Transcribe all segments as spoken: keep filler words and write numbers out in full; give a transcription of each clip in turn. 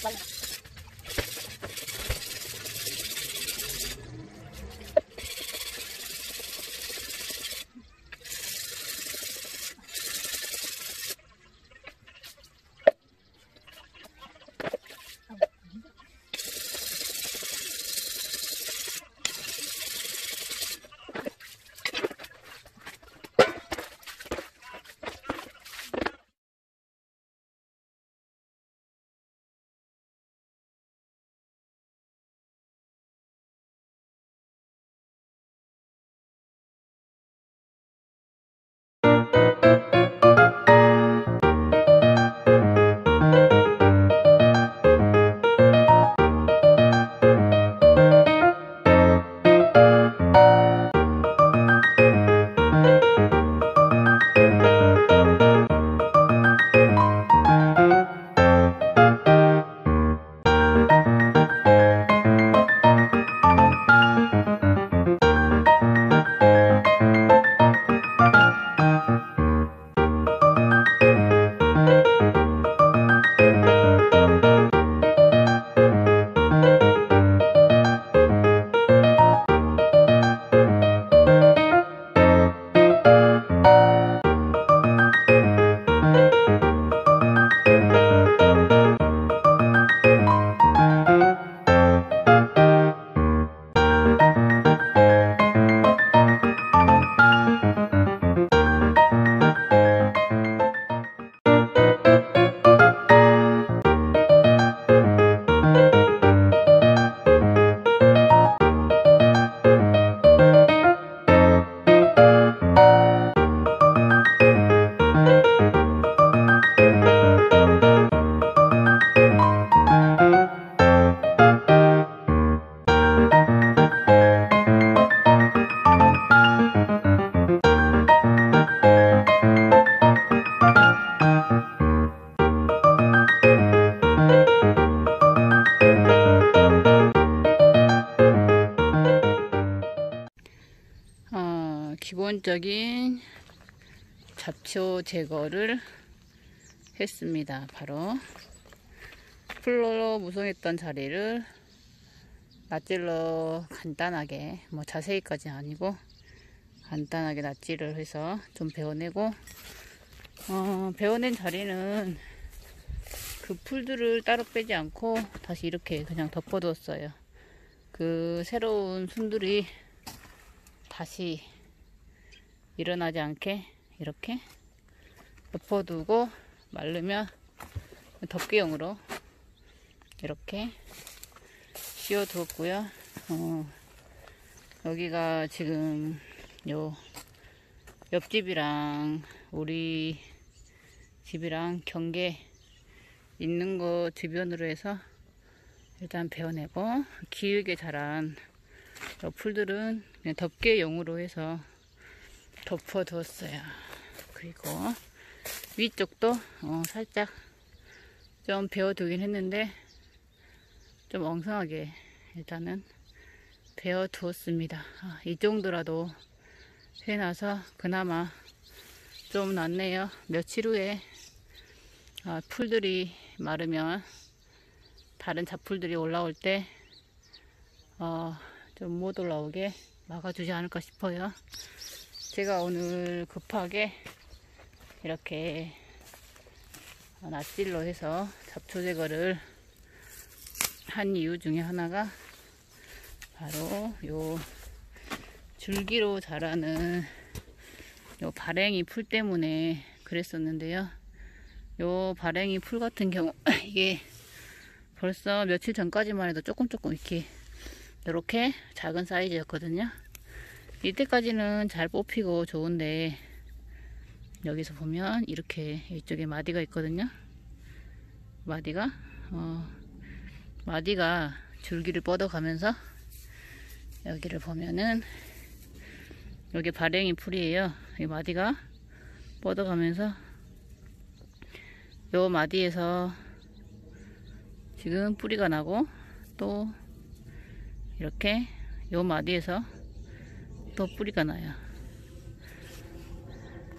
기본적인 잡초 제거를 했습니다. 바로 풀로 무성했던 자리를 낫질러 간단하게, 뭐 자세히까지는 아니고 간단하게 낫질을 해서 좀 베어내고, 어, 베어낸 자리는 그 풀들을 따로 빼지 않고 다시 이렇게 그냥 덮어두었어요. 그 새로운 순들이 다시 일어나지 않게 이렇게 덮어두고 말르면 덮개용으로 이렇게 씌워 두었고요. 어, 여기가 지금 요 옆집이랑 우리 집이랑 경계 있는 거 주변으로 해서 일단 베어내고, 기울게 자란 풀들은 그냥 덮개용으로 해서 덮어 두었어요. 그리고 위쪽도 어 살짝 좀 베어 두긴 했는데 좀 엉성하게 일단은 베어 두었습니다. 아, 이 정도라도 해놔서 그나마 좀 낫네요. 며칠 후에 아, 풀들이 마르면 다른 잡풀들이 올라올 때 어, 좀 못 올라오게 막아주지 않을까 싶어요. 제가 오늘 급하게 이렇게 낫질로 해서 잡초 제거를 한 이유 중에 하나가 바로 요 줄기로 자라는 요 발행이 풀 때문에 그랬었는데요. 요 발행이 풀 같은 경우 이게 벌써 며칠 전까지만 해도 조금 조금 이렇게 이렇게 작은 사이즈였거든요. 이때까지는 잘 뽑히고 좋은데 여기서 보면 이렇게 이쪽에 마디가 있거든요. 마디가 어, 마디가 줄기를 뻗어가면서 여기를 보면은 여기 발행이 풀이에요. 이 마디가 뻗어가면서 요 마디에서 지금 뿌리가 나고, 또 이렇게 요 마디에서 또 뿌리가 나요.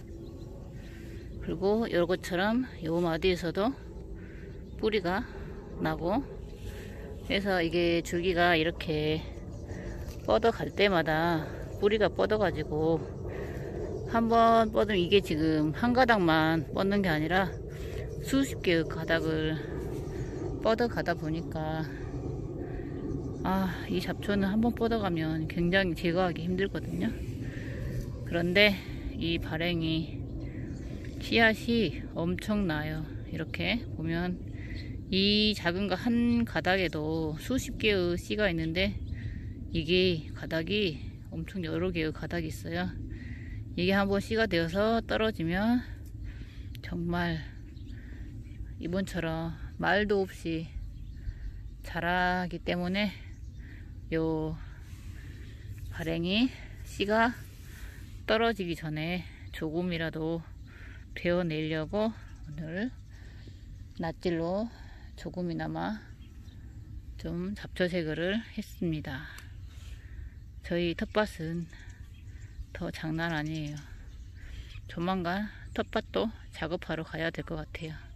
그리고 요것처럼 요 마디에서도 뿌리가 나고, 그래서 이게 줄기가 이렇게 뻗어 갈 때마다 뿌리가 뻗어 가지고 한번 뻗으면, 이게 지금 한 가닥만 뻗는 게 아니라 수십 개의 가닥을 뻗어 가다 보니까, 아, 이 잡초는 한번 뻗어 가면 굉장히 제거하기 힘들거든요. 그런데 이 발행이 씨앗이 엄청나요. 이렇게 보면 이 작은 거 한 가닥에도 수십 개의 씨가 있는데, 이게 가닥이 엄청 여러 개의 가닥이 있어요. 이게 한번 씨가 되어서 떨어지면 정말 이번처럼 말도 없이 자라기 때문에, 요 발행이 씨가 떨어지기 전에 조금이라도 베어내려고 오늘 낫질로 조금이나마 좀 잡초 제거를 했습니다. 저희 텃밭은 더 장난 아니에요. 조만간 텃밭도 작업하러 가야 될 것 같아요.